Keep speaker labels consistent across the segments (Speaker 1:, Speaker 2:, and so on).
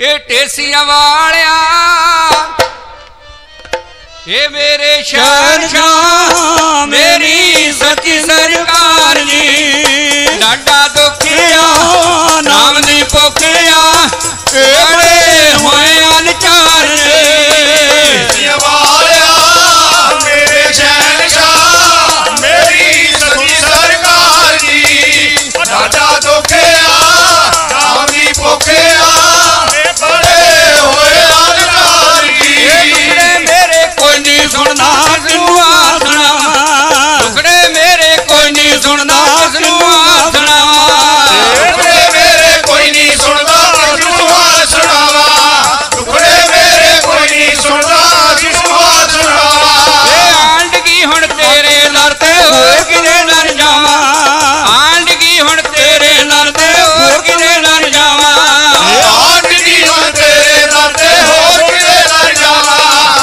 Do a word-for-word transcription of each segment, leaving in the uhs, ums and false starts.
Speaker 1: ये टेसिया वालिया ये मेरे शहंशाह मेरी सच्ची सरकार जी डाडा दुखिया नाम दी पोखिया बड़े होए अनचार
Speaker 2: टेसिया वालिया मेरे शहंशाह मेरी सच्ची सरकार जी डाडा दुखिया नाम दी पोखिया
Speaker 1: सुनदा सुनवा सुनावा टुकड़े मेरे कोई नहीं सुनदा सुनवा सुनावा
Speaker 2: टुकड़े मेरे कोई नहीं सुनदा सुनवा सुनावा टुकड़े मेरे कोई नहीं सुनदा सुनवा सुनावा
Speaker 1: ए आंडगी हुण तेरे दर ते होर किने दर जावा आंडगी हुण तेरे दर ते होर किने दर जावा
Speaker 2: आंडगी हुण तेरे दर ते होर किने दर जावा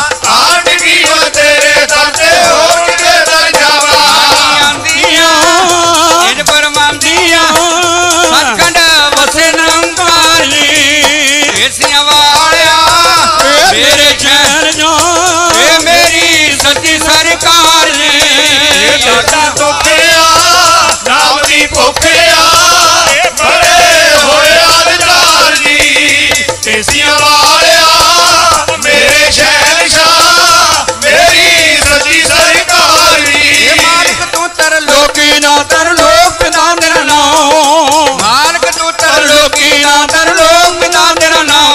Speaker 1: मेरे शहर जो ये मेरी सच्ची सरकार ने
Speaker 2: डाडा दुखिया नाम दी पोखिया बड़े होए अनचार जी टेसिया वालिया मेरे शहंशाह मेरी सच्ची सरकार जी
Speaker 1: मालिक तू तर लोकी ना तर लोक पिता तेरा नाम मालिक तू तर लोकी ना तर लोक पिता तेरा नाम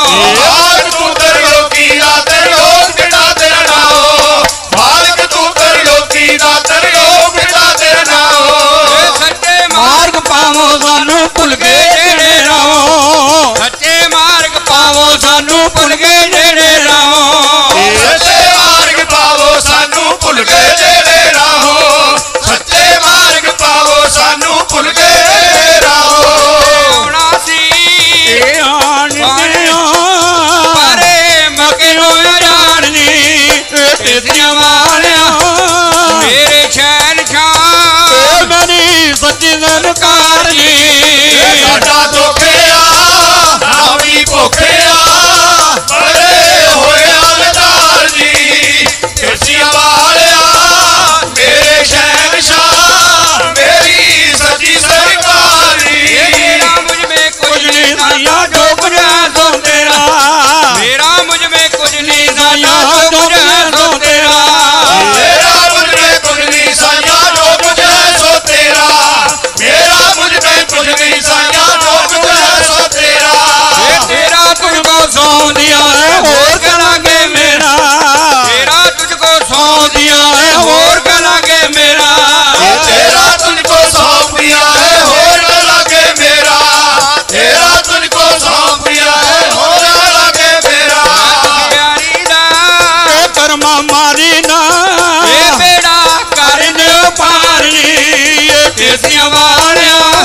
Speaker 1: सानू भुल गए जेड़े राहो सच्चे मार्ग पावो सानू भुल गए जेड़े राहो
Speaker 2: सच्चे मार्ग पावो सानू भुल गए जेड़े राहो सच्चे मार्ग पावो सानू भुल गए राहो
Speaker 1: आना सी आन दिया परे मके होए रानी टेसिया वालिया मेरे शहंशाह मेरी सच्ची सरकार जी
Speaker 2: डाडा दुखिया नाम दी पोखिया बड़े होए अनचार जी टेसिया वालिया मेरे शहंशाह मेरी सच्ची सरकार जी
Speaker 1: मेरा मुझ में कुछ नहीं साया जो कुछ है सो तेरा मेरा मुझ में कुछ नहीं साया जो कुछ है सो तेरा
Speaker 2: मेरा मुझ में कुछ नहीं साया जो कुछ है सो तेरा मेरा मुझ में कुछ नहीं साया जो कुछ है सो तेरा
Speaker 1: तेरा तुझको सौंप दिया है और कलागे मेरा तेरा तुझको सौंप दिया है और कलागे मेरा
Speaker 2: तेरा तुझको सौंप दिया है और कलागे मेरा तेरा तुझको सौंप दिया है और कलागे मेरा
Speaker 1: प्यारी दा कर्मा मारी ना ये बेड़ा कर दे पारी ये टेसिया वालिया